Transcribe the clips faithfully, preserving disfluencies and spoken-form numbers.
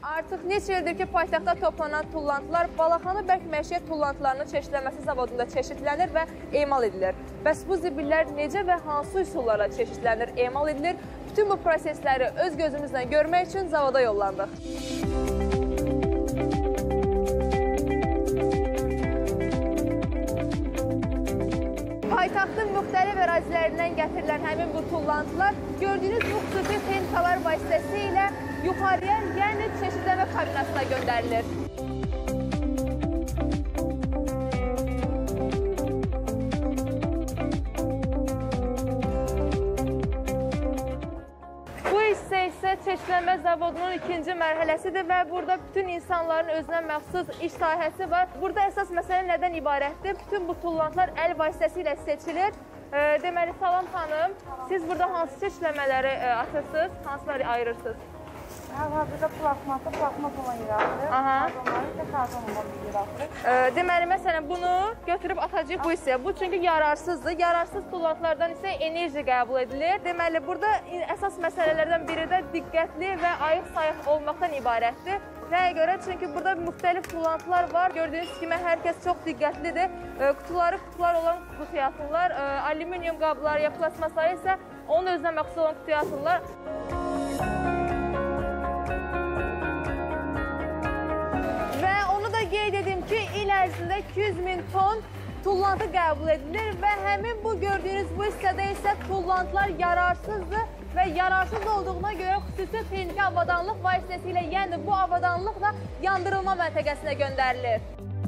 Artıq neçə ildir ki, paytaxtda toplanan tullantılar Balaxanı Bərk Məişət tullantılarının çeşidlənməsi zavodunda çeşidlənir və emal edilir. Bəs bu zibillər necə və hansı üsullarla çeşidlənir, emal edilir? Bütün bu prosesləri öz gözümüzlə görmək üçün zavoda yollandıq. Paytaxtın müxtəlif ərazilərindən gətirilən həmin bu tullantılar gördüyünüz bu xüsusi texnikalar vasitəsilə yuxarıya, yəni çeşidləmə kabinasına göndərilir. Bu hissə isə çeşidləmə zavodunun ikinci mərhələsidir və burada bütün insanların özünə məxsus iş sahəsi var. Burada əsas məsələ nədən ibarətdir? Bütün bu tullantılar əl vasitəsilə seçilir. Deməli, salam xanım, siz burada hansı çeşidləmələri açırsınız, hansıları ayırırsınız? Hal-hazırda plasması, plasmas olan yaradır. Karbonları isə karbon olan bir yaradır. Deməli, məsələn, bunu götürüb atacaq bu hissəyə. Bu çünki yararsızdır. Yararsız tullantılardan isə enerji qəbul edilir. Deməli, burada əsas məsələlərdən biri də diqqətli və ayıq-sayıq olmaqdan ibarətdir. Nəyə görə? Çünki burada müxtəlif tullantılar var. Gördüyünüz kimi, hər kəs çox diqqətlidir. Qutuları qutular olan qutuya atırlar. Alüminium qablar ya plasmasları isə onun özünə məxsus olan qutuya atırlar. Və onu da qeyd edim ki, il ərzində iki yüz min ton tullantı qəbul edilir və həmin bu gördüyünüz bu hissədə isə tullantılar yararsızdır və yararsız olduğuna görə xüsusi texniki avadanlıq vasitəsilə, yəni bu avadanlıqla yandırılma məntəqəsinə göndərilir.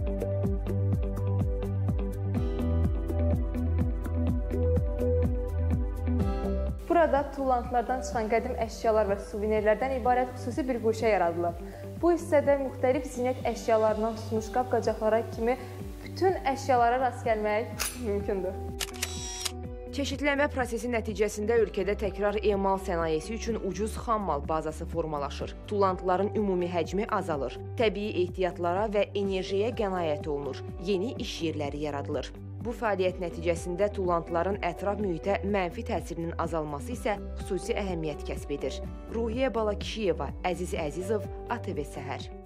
Burada tullantılardan çıxan qədim əşyalar və suvenirlərdən ibarət xüsusi bir quşa yaradılıb. Bu hissədə müxtəlif zinət əşyalarından tutmuş qab-qacaqlara kimi bütün əşyalara rast gəlmək mümkündür. Çeşidlənmə prosesi nəticəsində ölkədə təkrar emal sənayesi üçün ucuz xammal bazası formalaşır. Tullantıların ümumi həcmi azalır. Təbii ehtiyatlara və enerjiyə qənaət olunur. Yeni iş yerləri yaradılır. Bu fəaliyyət nəticəsində tullantıların ətraf mühitə mənfi təsirinin azalması isə xüsusi əhəmiyyət kəsb edir. Ruhiyyə Balakişiyeva, Əziz Əzizov, A T V Səhər.